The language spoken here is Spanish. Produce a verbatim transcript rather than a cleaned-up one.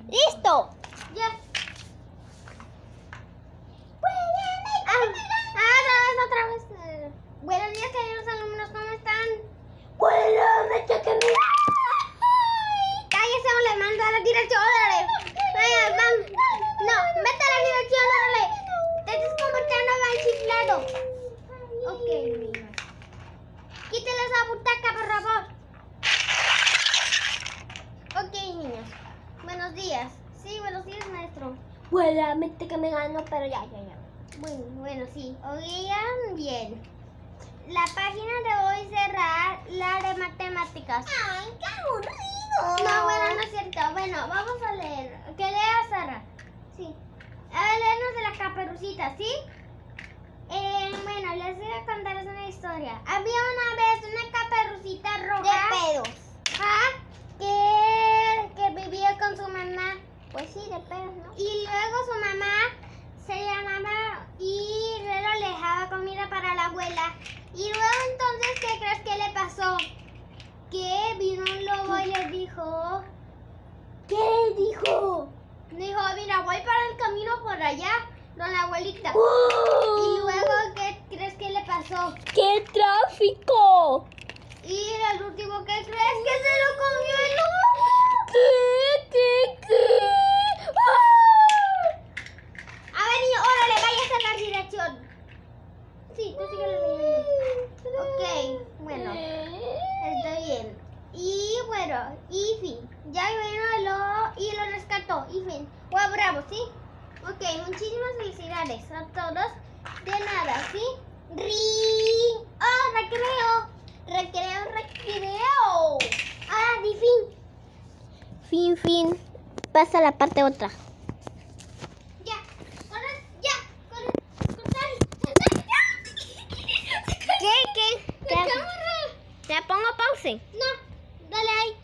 ¡Listo! Ya. Ah, ah, otra vez, otra vez. Eh, buenos días, queridos alumnos, ¿cómo están? Bueno, me toca mi... Cállese o le mando a la dirección, órale. Vaya, vamos. No, vete a la dirección, órale. Te estás comportando mal chiflado. Ok, niños. Quítale esa butaca, por favor. Ok, niños. Buenos días. Sí, buenos días, maestro. Bueno, me toca mi gano, pero ya, ya, ya. Bueno, bueno, sí. Oigan bien. La página de hoy será la de matemáticas. ¡Ay, qué aburrido! No, bueno, no es cierto. Bueno, vamos a leer. Que lea Sara. Sí. A ver, léenos de la caperucita, ¿sí? Eh, bueno, les voy a contarles una historia. Había una vez una caperucita roja. De pedos. Ajá, que, que vivía con su mamá. Pues sí, de pedos, ¿no? Y luego su mamá se llamaba y luego le dejaba comida para la abuela. Y luego entonces, ¿qué crees que le pasó? Que vino un lobo y le dijo, ¿Qué dijo? dijo, mira, voy para el camino por allá, don la abuelita. ¡Uh! Y luego, ¿qué crees que le pasó? ¡Qué tráfico! Y el último, ¿qué crees? Que se lo comió el lobo. ¿Qué? ¿Qué? ¿Qué? ¡Ah! A ver, niño, órale, vayas a la dirección. Sí, tú sigue leyendo. Ok, bueno, está bien. Y bueno, y fin. Ya vino el lobo y lo rescató. Y fin. ¡Wow, bravo! ¿Sí? Ok, muchísimas felicidades a todos. De nada, ¿sí? ¡Ri! ¡Oh, recreo! ¡Recreo, recreo! ¡Ah, di fin! Fin, fin. Pasa la parte otra. Ya, corre, ya, corre, corre. ¿Qué? ¿Qué? ¡La ¿Te, cámara! te pongo pause? No, dale ahí.